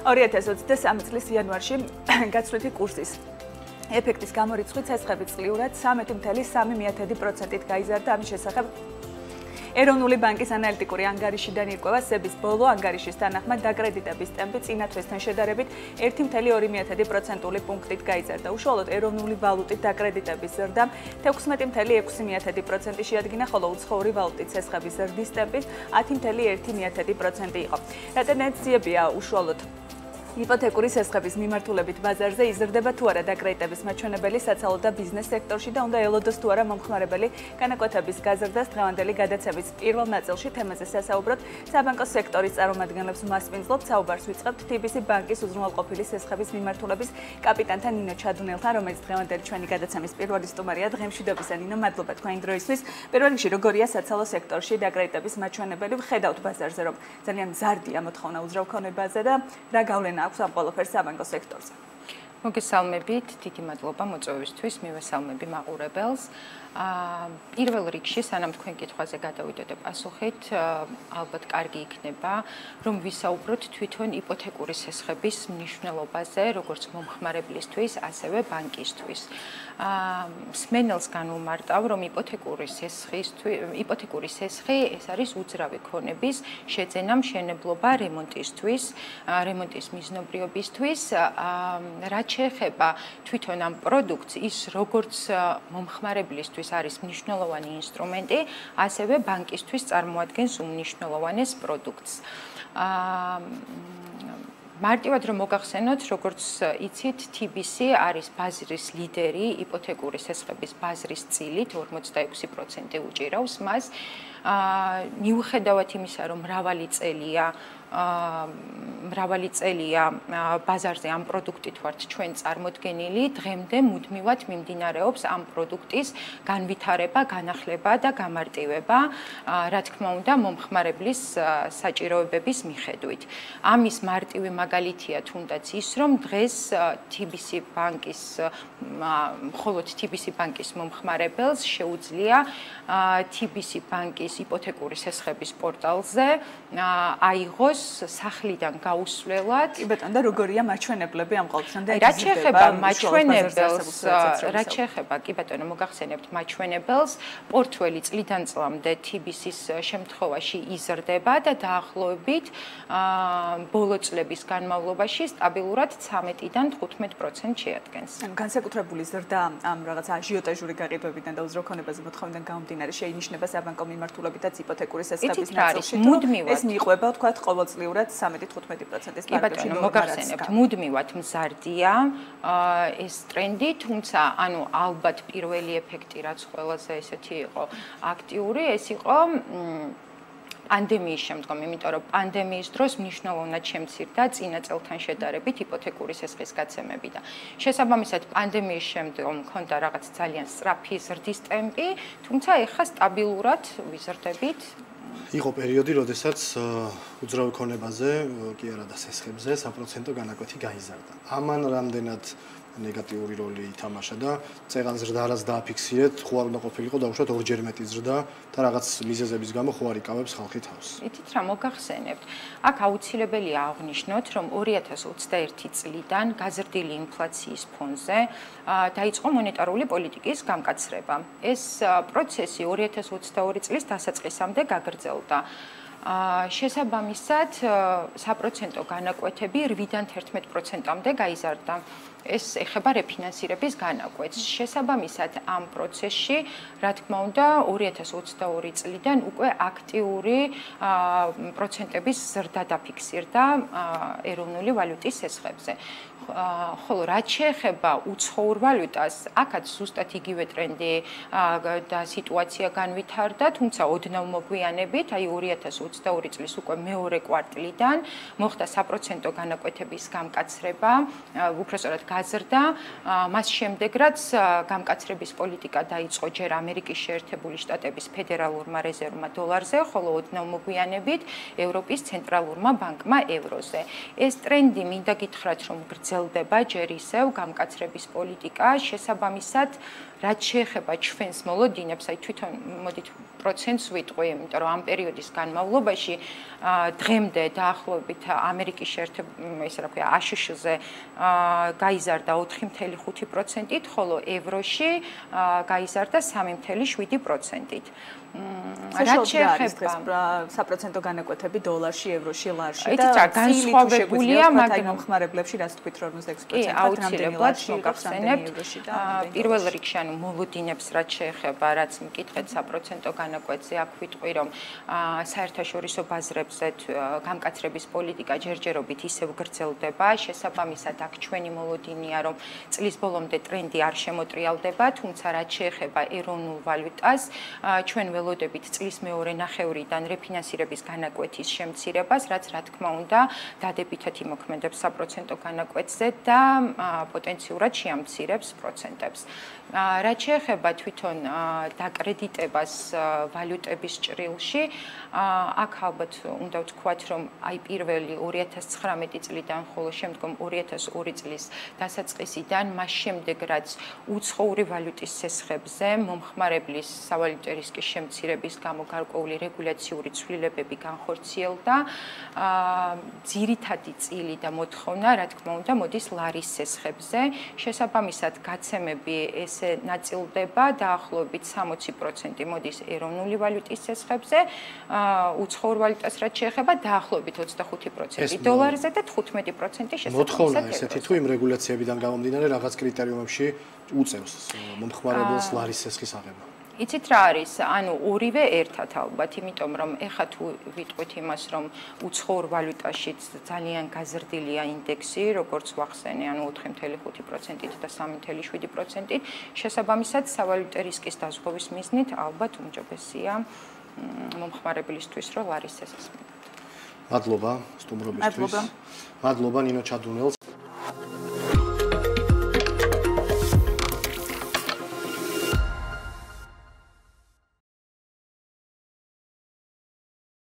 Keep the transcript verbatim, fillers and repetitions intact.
ორი ათას ოცდასამი წლის იანვარში გაცვლითი კურსის ეფექტის გამორიცხვით სესხები წლიურად სამი წუთი სამი პროცენტით გაიზარდა. ამის შესახებ ეროვნული ბანკის ანალიტიკური ანგარიშიდან ირკვევა სესხების ბოლო ანგარიშის თანახმად დაკრედიტების ტემპი წინა თვესთან შედარებით ერთი წუთი ორი პროცენტული პუნქტით გაიზარდა. უშუალოდ ეროვნული ვალუტით დაკრედიტების ზრდამ თექვსმეტი წუთი ექვსი პროცენტი შეადგინა, ხოლო უცხოური ვალუტით სესხების ზრდის ტემპის ათი წუთი ერთი პროცენტი იყო. რა ტენდენციებია უშუალოდ იპოთეკური სესხების მიმართულებით ბაზარზე იზრდება თუ არა დაკრედიტების მაჩვენებელი საცალო და ბიზნეს სექტორში და უნდა ელოდოს თუ არა მომხმარებელი განაკვეთების გაზრდას. დღევანდელი გადაცემის პირველ ნაწილში თემაზე სასაუბროთ საბანკო სექტორის წარმომადგენლებს მასპინძლობთ. საუბარს ვიწყებთ თიბისი ბანკის უზრუნველყოფილი სესხების მიმართულების კაპიტანთან ნინო ჩადუნელთან, რომელიც დღევანდელი ჩვენი გადაცემის პირველი სტუმარია. დღემშვიდობისა ნინო, მადლობა თქვენი დროისთვის. პირველ რიგში, როგორია საცალო სექტორში დაკრედიტების მაჩვენებელი? ვხედავთ ბაზარზე, რომ ძალიან მზარდია მოთხოვნა უძრავქონებაზე და რა გავლენა აქვს ამ ყველაფერს საბანკო სექტორზე. მოგესალმებით, დიდი მადლობა მოწვევისთვის, მივესალმები მაყურებელს. პირველ რიგში, სანამ თქვენ კითხვაზე გადავიდეთ და პასუხით, ალბათ კარგი იქნება, რომ ვისაუბროთ თვითონ იპოთეკური სესხების მნიშვნელობაზე, როგორც მომხმარებლისთვის, ასევე ბანკისთვის. მსმენელს განვუმარტავ, რომ იპოთეკური სესხისთვის, იპოთეკური სესხი ეს არის უძრავი ქონების შეძენა, მშენებლობა რემონტისთვის, რემონტის მიზნობრიობისთვის. რაც შეეხება თვითონ ამ პროდუქტს, ის როგორც მომხმარებლისთვის არის მნიშვნელოვანი ინსტრუმენტი, ასევე ბანკისთვის წარმოადგენს უმნიშვნელოვანეს პროდუქტს. მარტივად რომ მოგახსენოთ, როგორც იცით, თიბისი არის ბაზრის ლიდერი იპოთეკური სესხების ბაზრის წილით, ორმოცდაექვსი პროცენტი უჭირავს მას. მიუხედავად იმისა, რომ მრავალი წელია მრავალი წელია ბაზარზე ამ პროდუქტით ვართ ჩვენ წარმოდგენილი, დღემდე მუდმივად მიმდინარეობს ამ პროდუქტის განვითარება, განახლება და გამარტივება, რა თქმა უნდა, მომხმარებლის საჭიროებების მიხედვით. ამის მარტივი მაგალითია თუნდაც ის, რომ დღეს თიბისი ბანკის მხოლოდ თიბისი ბანკის მომხმარებელს შეუძლია თიბისი ბანკის იპოთეკური სესხების პორტალზე აიღოს სახლიდან გაუსვლელად. კი ბატონო, და როგორია მაჩვენებლები ამ ყოველდღიურობამდე? რაც შეეხება მაჩვენებელს, რაც შეეხება, კი ბატონო, მოგახსენებთ მაჩვენებელს, პორტფელი წლიდან წლამდე თიბისის შემთხვევაში იზრდება და დაახლოებით ბოლო წლების განმავლობაში სტაბილურად ცამეტიდან თხუთმეტ პროცენტს შეადგენს. განსაკუთრებული ზრდა ამ რაღაც აჟიოტაჟური გაყიდვებიდან და უზრუნველყოფის მოთხოვნიდან გამომდინარე შეინიშნება საბანკო მიმართულებითაც იპოთეკური სესხების ნაწილში. ეს მიყვება თქვათ ყოველწლიურად სამი თხუთმეტი პროცენტის ბარგში. მოგახსენებთ, მუდმივად მზარდია ეს ტრენდი, თუმცა ანუ ალბათ პირველი ეფექტი, რაც ყველაზე ესეთი იყო აქტიური, ეს იყო პანდემიის შემდგომ, იმიტომ რომ პანდემიის დროს მნიშვნელოვნად შემცირდა წინა წელთან შედარებით იპოთეკური სესხის გაცემები და შესაბამისად პანდემიის შემდგომ მქონდა რაღაც ძალიან სწრაფი ზრდის ტემპი, თუმცა ეხლა სტაბილურად ვიზრდებით. იყო პერიოდი, როდესაც უძრავი ქონებაზე, კი არა და სესხებზე საპროცენტო განაკვეთი გაიზარდა. ამან რამდენად ნეგატიური როლი ითამაშა და წეღან ზრდა არაც დააფიქსირეთ, ხო არ უნდა ყოფილიყო დაუშვათ ორჯერ მეტი ზრდა და რაღაც მიზეზების გამო ხო არ იკავებს ხალხი თავს. ითით რა მოგახსენებთ. აქ აუცილებელია აღვნიშნოთ, რომ ორი ათას ოცდაერთი წლიდან გაზრდილი ინფლაციის ფონზე დაიწყო მონეტარული პოლიტიკის გამკაცრება. ეს პროცესი ორი ათას ოცდაორი წლის დასაწყისამდე გაგრძელდა. შესაბამისად, საპროცენტო განაკვეთები რვიდან თერთმეტ პროცენტამდე გაიზარდა. ეს ეხება რეფინანსირების განაკვეთს. შესაბამისად, ამ პროცესში, რა თქმა უნდა, ორი ათას ოცდაორი წლიდან უკვე აქტიური პროცენტების ზრდა დაფიქსირდა ეროვნული ვალუტის სესხებზე. ხოლო რაც შეეხება უცხოურ ვალუტას, აქაც ზუსტად იგივე ტრენდი და სიტუაცია განვითარდა, თუმცა ოდნავ მოგვიანებით, აი ორი ათას ოცდაორი წლის უკვე მეორე კვარტლიდან მოხდა საპროცენტო განაკვეთების გამკაცრება, უпростоრად გაზრდა, მას შემდეგ რაც გამკაცრების პოლიტიკა დაიწყო ჯერ ამერიკის შეერთებული შტატების ფედერალურმა რეზერვმა დოლარზე, ხოლო ოდნავ მოგვიანებით ევროპის ცენტრალურმა ბანკმა ევროზე. ეს ტრენდი მინდა გითხრათ, რომ გრძელდება ჯერ ისევ გამკაცრების პოლიტიკა, შესაბამისად რაც შეეხება ჩვენს მოლოდინებს, აი თვითონ მოდით პროცენტს ვიტყვი, იმიტომ რომ ამ პერიოდის განმავლობაში დღემდე დაახლოებით ამერიკის შეერთებულ ისე რა ქვია აშშ-ზე გაიზარდა ოთხი ფاصლე ხუთი პროცენტით, ხოლო ევროში გაიზარდა სამი ფاصლე შვიდი პროცენტით. რაც შეეხება საპროცენტო განაკვეთები დოლარში, ევროში, ლარში და განსხვავებულია, მაგრამ მომხმარებლებში რაც თქვით რომ ორმოცდაექვსი პროცენტი აუცილებლად მოგახსენებთ. პირველ რიგში ანუ მოლოდინებს რაც შეეხება, რაც მკითხეთ საპროცენტო განაკვეთზე, აქ ვიტყვი რომ საერთაშორისო ბაზრებზე გამკაცრების პოლიტიკა ჯერჯერობით ისევ გრძელდება, შესაბამისად აქ ჩვენი მოლოდინია რომ წლის ბოლომდე ტრენდი არ შემოტრიალდება, თუმცა რაც შეეხება ეროვნულ ვალუტას, ჩვენ ველოდებით წლის მეორე ნახევრიდან რეფინანსირების განაკვეთის შემცირებას, რაც რა თქმა უნდა დადებითად იმოქმედებს საპროცენტო განაკვეთზე და პოტენციურად შეამცირებს პროცენტებს. რაც შეეხება თვითონ დაკრედიტებას ვალუტების ჭრილში, აქ ალბათ უნდა ვთქვათ, რომ აი პირველი ორი ათას ცხრამეტი წლიდან, ხოლო შემდგომ ორი ათას ორი წლის დასაწყისიდან, მას შემდეგ რაც უცხოური ვალუტის სესხებზე მომხმარებლის სავალუტო რისკის შემცირების გამო გარკვეული რეგულაციური ცვლილებები განხორციელდა, ძირითადი წილი და მოთხოვნა, რა თქმა უნდა, მოდის ლარის სესხებზე. შესაბამისად, გაცემები ესე ნაწილდება დაახლოებით სამოცი პროცენტი მოდის ეროვნული ვალუტის სესხებზე, უცხოურ ვალუტას რაც შეეხება დაახლოებით ოცდახუთი პროცენტი დოლარზე და თხუთმეტი პროცენტი შესაბამისად. მოთხოვნა ესეთი თუ იმ რეგულაციებიდან გამომდინარე რაღაც კრიტერიუმებში უწევს მომხმარებელს ლარის სესხის აღება. იცით რა არის? ანუ ორივე ერთად ალბათ, იმიტომ რომ ეხლა თუ ვიტყვით იმას, რომ უცხოურ ვალუტაშიც ძალიან გაზრდილია ინდექსი, როგორც ვახსენე, ანუ ოთხი ფاصლე ხუთი პროცენტით და სამი ფاصლე შვიდი პროცენტით, შესაბამისად სავალუტო რისკის დაზღვევის მიზნით ალბათ უმჯობესია მომხმარებლისთვის, რომ ლარის სესხს მივიღოთ. მადლობა სტუმრობისთვის. მადლობა ნინო ჩადუნელს,